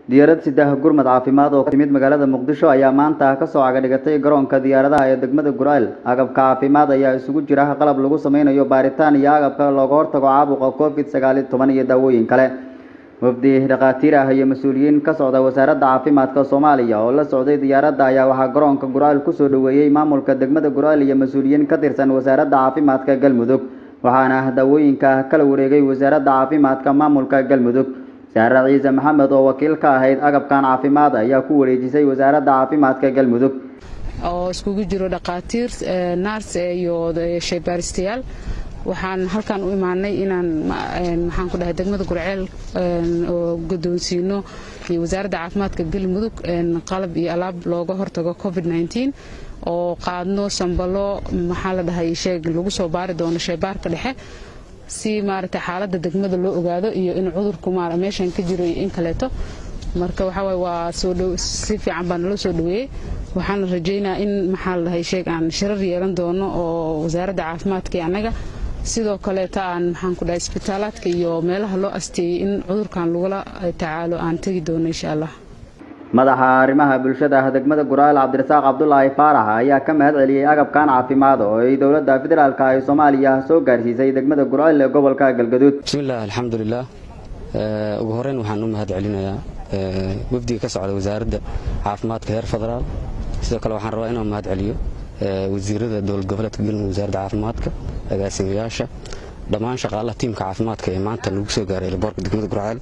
diyaarad sidaha gurmad caafimaad oo ka timid magaalada Muqdisho ayaa maanta ka soo cagadhigatay garoonka diyaaradaha ee degmada Gurceel. Agabka caafimaad ayaa isugu jira qalab lagu sameeyo baaritaan iyo agabka looga hortago caabuqa COVID-19 iyo daawooyin kale. Wafdi dhaqaatiir ah iyo mas'uuliyiin ka socda wasaaradda caafimaadka Soomaaliya oo la socday diyaaradda ayaa waxa garoonka Gurceel ku soo dhaweeyay maamulka degmada Gurceel iyo mas'uuliyiin ka tirsan wasaaradda caafimaadka Galmudug. waxaana daawooyinka kala wareegay wasaaradda caafimaadka maamulka Galmudug. Saara Ciise Maxamed oo wakiil ka ahayd agabkan caafimaad ayaa ku wareejisay wasaaradda caafimaadka Galmudug oo iskugu jiro dhaqaatiir nurse iyo shaybaaristayaal. waxaan halkan u imaanay inaan maxaan ku dhahay degmada Gurceel oo guddoonsiino iyo wasaaradda caafimaadka Galmudug qalab iyo alaab looga hortago COVID-19 oo qaadno sambalo maxaa la dhahay sheeg lagu soo baari doono shaybaarka dhexe si maarta xaaladda degmada loo ogaado iyo in cudurku meeshan ka jiro in kaleeto. marka waxa way waa soo dhow si fiican baan loo soo dhaweeyay. waxaan rajaynayaa in maxaa la dhahay sheeg aan shirar yeelan doono oo wasaaradda caafimaadka anaga sidoo kale aan maxaan ku dhahay isbitaaladka iyo meelaha loo asteeyay in cudurkan lagula tacaalo aan tagi doono insha Allah. madaxa arrimaha bulshada degmada Gurceel Cabdirasaaq Cabdullaahi Faarax ayaa ka mahad celiyay agabkan caafimaad oo ay dawladda federaalka ee Soomaaliya soo gaarsiisay degmada Gurceel ee gobolka Galgaduud. bismillaah alxamdulillaah. ugu horreyn waxaan u mahad celinayaa wafdiga ka socda wasaaradda caafimaadka heer federaal. sidoo kale waxaan rabaa inaan mahad celiyo wasiirada dowlad goboleedka Galmudug, wasaaradda caafimaadka, agaasimayaasha, dhammaan shaqaalaha tiimka caafimaadka ee maanta lagu soo gaaray boorka degmada Gurceel.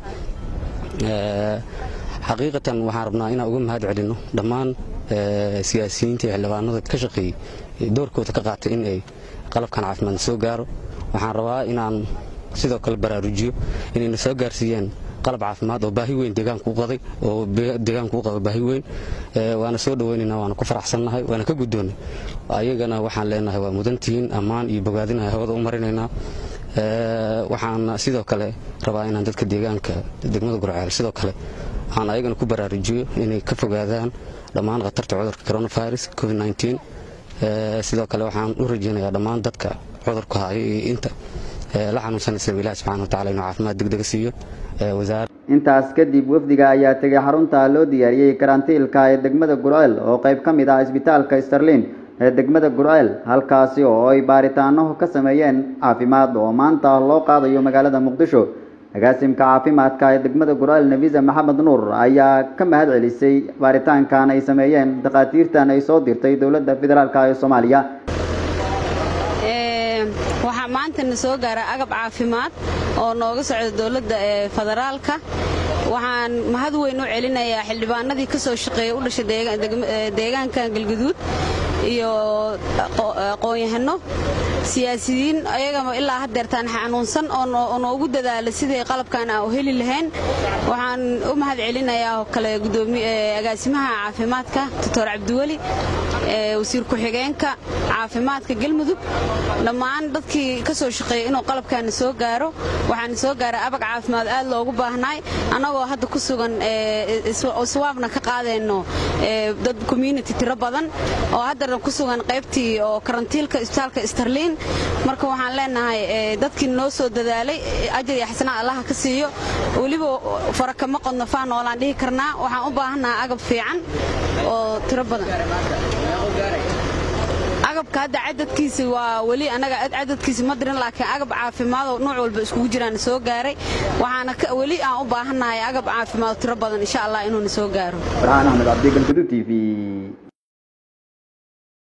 xaqiiqatan waxaan rabnaa inaan uga mahad celino dhammaan siyaasiyiinta iyo xildhibaanada ka shaqeeyay doorkooda ka qaatay in ay qalabkan caafimaad soo gaaro. waxaan rabaa inaan sidoo kale baraarujiyo inay soo gaarsiiyeen qalab caafimaad oo baahi weyn deegaanka u qaday oo deegaanka u qabo baahi weyn. waana soo dhaweynaynaa, waana ku faraxsannahay, waana ka guddoonnay. ayagana waxaan leenahay waa mudantihiin, ammaan iyo bogaadinahay hawada u marinaynaa. waxaan sidoo kale rabaa inaan dadka deegaanka degmada Gurceel sidoo kale waxaan ayagana ku baraarujiyo inay ka fogaadaan dhammaan khatarta cudurka coronavirus COVID-19. sidoo kale waxaan u rajaynayaa dhammaan dadka cudurka haya iyo inta la xanuunsanaysa Ilaahay subxaanahu wa ta'aala inuu caafimaad degdeg siiyo. intaas kadib wafdiga ayaa tagay xarunta loo diyaariyay karantiilka ee degmada Gurceel oo qayb ka mid ah isbitaalka Sterling ee degmada Gurceel, halkaasi oo ay baaritaano ka sameeyeen caafimaad oo maanta loo qaadayo magaalada Muqdisho. agaasimka caafimaadka ee degmada Gurceel Nabiza Maxamed Nuur ayaa ka mahad celisay baaritaankan ay sameeyeen dhaqaatiirtan ay soo dirtay dawladda federaalka ee Soomaaliya. waxaa maanta soo gaaray agab caafimaad oo nooga socda dawladda federaalka. waxaan mahad weyn u celinayaa xildhibaanadii ka soo shaqeeyay u dhashay deegaanka Galgaduud iyo aqoon-yahano siyaasiyiin ayagama ilaa haddeertaan xanuunsan oo noogu dadaalay sidii qalabkan aan u heli lahayn. waxaan u mahad celinayaa kale agaasimaha caafimaadka Dr. Cabdiwali, wasiir ku-xigeenka caafimaadka Galmudug, dhammaan dadkii ka soo shaqeeyay inuu qalabkan soo gaaro. waxaan soo gaaray abag caafimaad aad loogu baahnay anagoo hadda ku sugan iswaabna ka qaadeyno dad community tiro badan oo hadda ku sugan qaybtii oo karantiilka isbitaalka Sterling. marka waxaan leenahay dadkii noo soo dadaalay ajir iyo xasanaad Allah ka siiyo. waliba farakama qodno faan noolaan dhihi karnaa. waxaan u baahanahay agab fiican oo tiro badan. agabka hadda cadadkiisa waa wali anaga cadadkiisa ma dirin, laakiin agab caafimaad oo nooc walba iskugu jiraan soo gaaray. waxaana wali aan u baahanahay agab caafimaad tiro badan insha Allah inuu soo gaaro. Farxaan Ahmed Abdi, Galgaduud TV.